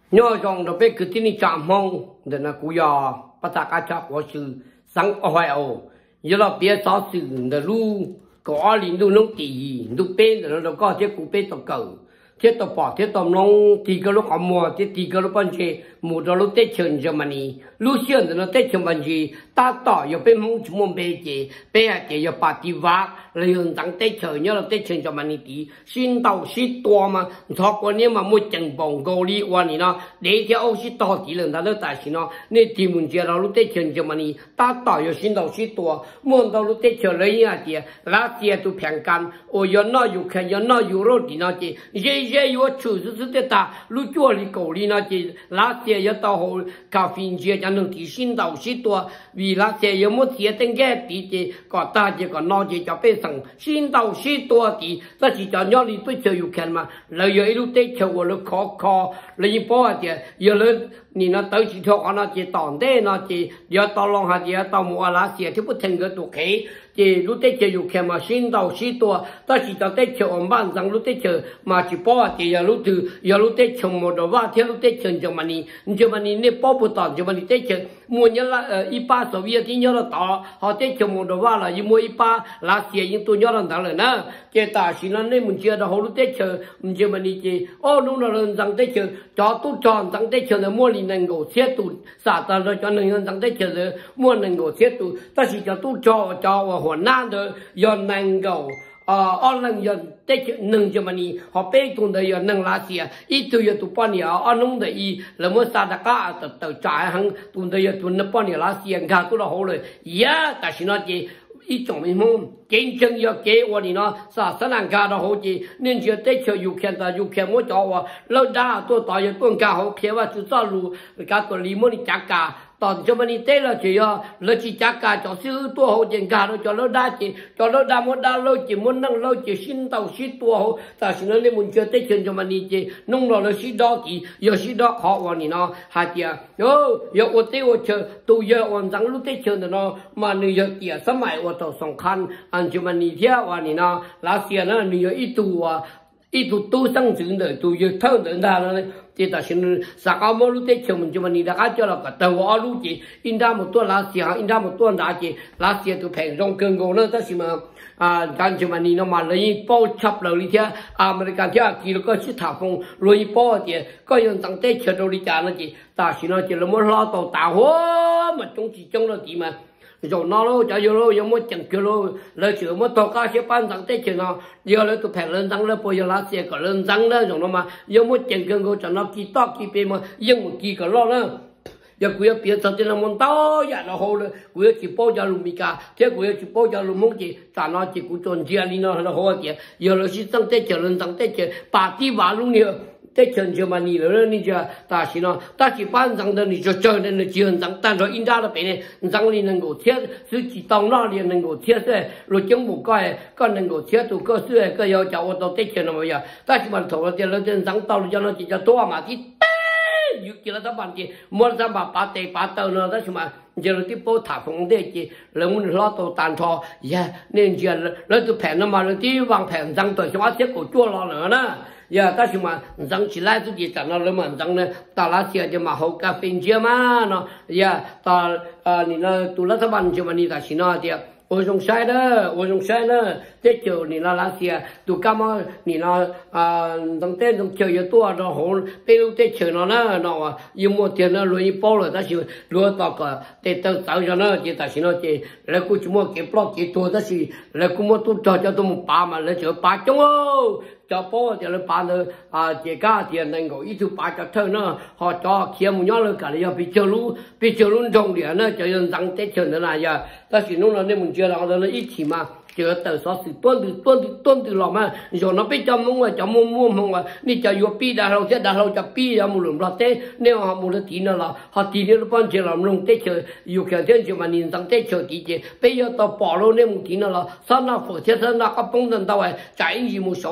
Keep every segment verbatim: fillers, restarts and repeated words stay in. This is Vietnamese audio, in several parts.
nhớ rằng đó bé cứ tin đi chạm mong để nó cú ya bắt ta cá chắp của sự sáng ở ngoài ô giờ là bé sáu sự để lu có ở liền lu nông tỷ lu bên để nó có cái cú bên tàu cầu thế tàu bỏ thế tàu nông thì cái lúc họ mua thế thì cái lúc bán chế mua đó lúc tết chân cho mình đi lúc xưa thì nó tết chân mình gì ta tỏ giờ bên mông chúng mình bé chế bé chế giờ bà đi vác lấy hơn tăng tết chân nhớ là tết chân cho mình đi xin tàu xin toa mà thọ quan niệm mà mua chân bông gạo đi qua này nó để cho ông xin tàu thì lần ta nó tại xin nó nên thì mình chế là lúc tết chân cho mình đi ta tỏ giờ xin tàu xin toa mua đó lúc tết chân lấy nhà chế lá chế tu phèn can ôi giờ nóอยู่แค่giờ nóอยู่rồi thì nó chế dễ dễอยู่处是是的lúc chỗ里狗里那chế lá chế要到后咖啡chế才能提醒到许多vì lá chế有么chế等个地chế个大chế个脑chế就变成醒到许多地但是叫鸟里对就有看嘛了有一路对就我了考考了一包啊chế有了你那到几条那chế当的那chế要到浪下chế到木啊lá chế就不停个都开chế路对就有看嘛醒到许多但是叫对就我们班上路对就嘛去包啊chế要路头要路对就么的话天路对就就嘛你你就嘛你那包不到就嘛你对就mua nhớ là uh, ipa số việt thì nhớ là tỏ họ tết chồng một đồ va là mua ipa là xe nhưng tôi nhớ là thằng này nè cái ta xin là nên mình chia là họ lúc tết chờ mình chưa mà đi chơi ô lúc nào lần rằng tết chờ cho tôi chọn rằng tết chờ là mua liền năng gỗ xe tụt xả ta rồi cho nên rằng tết chờ là mua năng gỗ xe tụt ta chỉ cho tôi cho cho hoàn nan rồi do năng gỗ ờ ở lần giờ tết nâng cho mình họ bé tuần đây giờ nâng lá xìa ít tuổi giờ tụi bọn này ở nông đây y là mới sa đắc cá từ từ trái hàng tuần đây giờ tuần nó bọn này lá xìa cả tôi là hậu rồi yeah ta xin nói gì ít trong mình mong kinh doanh giờ kế qua đi nó sa sẵn sàng cả đó hậu gì nên giờ tết chờ yêu khen ta yêu khen mỗi chỗ và lâu đa tôi tao giờ tuần cả hậu khen và chúng ta lu cả tuần lì mỗi đi chả cả tao cho mình tết là chỉ là là chỉ chả cả cho sư tôi hậu tiền cả rồi cho lâu đa chỉ cho lâu đa mỗi đa lâu chỉ muốn năng lâu chỉ xin tàu xin tôi hậu ta xin nói nên muốn chơi tết chân cho mình đi chỉ nông rồi là xin đó thì giờ xin đó khó qua đi nó hai tia yo yo ở tết ở chơi tôi giờ ở rằng lúc tết chơi nó mà người giờ tia sớm mai ở tàu song khăn anh cho mình đi theo qua đi nó lá xia nó người giờ ít tu à ít tu tu sang dưỡng đời tu giờ thâu đời ta nó chỉ ta xin sao có một lúc tết chơi mình cho mình đi đã cho là cả tàu ở lúc chỉ in ra một tuần lá xia in ra một tuần đã chỉ lá xia tu phèn rong cơn gỗ nó ta xin mà à gan cho mình nó mà lấy bao chấp lời đi theo American theo kỳ nó có chiếc thảo phong lấy bao thì có những thằng tết chơi đâu đi trả nó chỉ ta xin nó chỉ là muốn lo tàu tàu hố mà chúng chỉ trong nó chỉ mà rồi nó lo cho vô lo giống một chẳng kêu lo lời chữ một tàu cá sẽ bán thằng tết chơi nó giờ lấy tụ phèn lên thằng lên bây giờ lá xe có lên thằng đó rồi nó mà giống một chẳng kêu go cho nó kỳ to kỳ bề mà giống một kỳ có lo nữa giờ quý vị biết sao thì là món tao giờ nó hồ rồi quý vị chỉ bao giờ luôn bị cả thế quý vị chỉ bao giờ luôn mong chỉ ta nói chỉ cũng chọn chia đi nó là hồ thì giờ là chỉ tăng tết chờ lên tăng tết chờ bà ti bà luôn nhiều tết chờ chờ mà nhiều rồi nên giờ ta chỉ nói ta chỉ bán rằng đó thì cho chờ nên là chỉ hơn rằng ta rồi in ra là bên này rằng đi năng够thiết sự chỉ tao nó liền năng够thiết rồi rồi chúng một cái có năng够thiết tụ cơ sự cái yêu cháu tao tết chờ nó bây giờ ta chỉ bán thầu là tiền là tiền rằng tao cho nó chỉ cho toa mà thì yêu kia là các bạn chị muốn ra bà bà tệ bà tàu nó đó mà giờ là tiếp bao thả phong đấy chị là muốn lo tàu tàn thọ yeah nên giờ là tụi phèn nó mà là tí vàng phèn răng tuổi cho bác xếp cổ chua lo nữa nè giờ ta chỉ mà răng chỉ lại tụi chị chẳng nó mà răng này ta lá xe cho mà hậu cà phê chia mà nó giờ ta nè nó tụi nó các bạn cho mà đi ta chỉ nó thì ôi trong sai đó ôi trong sai đó tết chiều nè nó lá xe tụi cam nè nó à trong tết trong chiều giờ tua nó hồn bây lúc tết chiều nó nó nó dùng một tiền nó lấy bao rồi ta chỉ lấy tao cả tết tao tạo cho nó chỉ ta chỉ nó chỉ lấy cũng chỉ mua cái block cái tua ta chỉ lấy cũng mua tôi cho cho tôi một ba mà lấy cho ba chung ô cho bao thì lấy ba nữa à chỉ cả tiền năng够ít thứ ba cho thơ nó họ cho kia một nhóm nữa cả là bị chơi luôn bị chơi luôn trong điện nó cho dân tăng tết chiều nữa là giờ ta chỉ nói là nên mình chơi là nó ít thì mà chờ từ số sự tuân từ tuân từ tuân từ lòng mà rồi nó biết cho mua cho mua mua mua mà đi cho vô pi đã lâu chứ đã lâu cho pi ra một lượng là tết nếu họ mua được tí nữa là họ tí nữa nó bán chơi làm lông tết chơi yêu kiểu thế chứ mà nhìn rằng tết chơi tí chơi bây giờ tao bỏ luôn nên một tí nữa là sao nào phở thế sao nào có bông đần tao ấy chạy gì một số là họ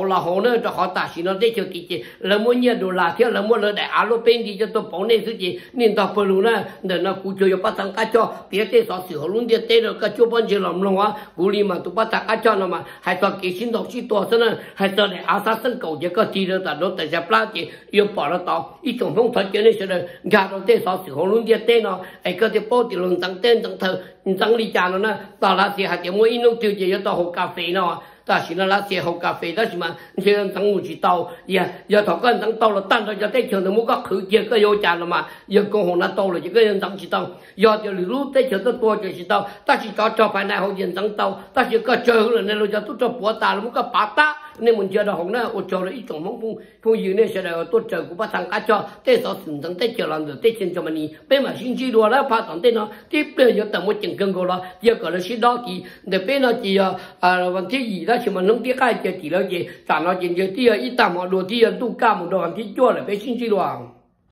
nữa cho họ ta xin nó để cho tí chỉ là mua nhiều đồ là theo là mua là đại alo bên đi cho tôi bảo này thứ gì nên tao phải luôn nè để nó cụ cho bắt thằng cá cho biết thế sao sửa luôn biết thế rồi cá cho bao nhiêu làm luôn á cụ li mà tụi bắt thằng cá cho nó mà hay tao kỹ sinh đọc sinh to thế này hay tao để áo sát sân cầu chỉ có chỉ được tại nó tại sao plá chỉ yêu bỏ nó tao ít trong không thật cho nên sẽ là gà nó thế sao sửa luôn biết thế nó ai có thể bao thì luôn tăng tên tăng thờ tăng đi cha nó nè tao là thì hạt chỉ mua ít nông tiêu chỉ cho tao hộp cà phê nó ta chỉ là lá xe hộp cà phê đó chứ mà chỉ là tăng một chỉ tàu giờ giờ thọ cái tăng tàu là tăng rồi giờ tới trường thì muốn có khử kia cái vô trà là mà giờ con hồn nó tàu là chỉ cái tăng chỉ tàu giờ giờ lúc tới trường tôi tua chỉ tàu ta chỉ cho cho phải này hậu diện tăng tàu ta chỉ có chơi là nên rồi giờ tôi cho bỏ ta là muốn có bả ta nên mình chưa được hồng nữa ở chỗ là ít trong mong phong phong gì nên sẽ là tôi chờ của bác thằng cá cho tới sau sinh tăng tới chờ làm được tới trên cho mình đi bên mà sinh chi đùa đó phát triển tới nó tiếp bây giờ tầm một chừng cân gọi là giờ gọi là sĩ đó thì để bên nó chỉ à vấn thế gì đó chỉ mà nông tiếc cái chỉ là gì trả nó chỉ giờ tia ít tầm họ đồ tia tu cao một đồ thì chua là bên sinh chi đùa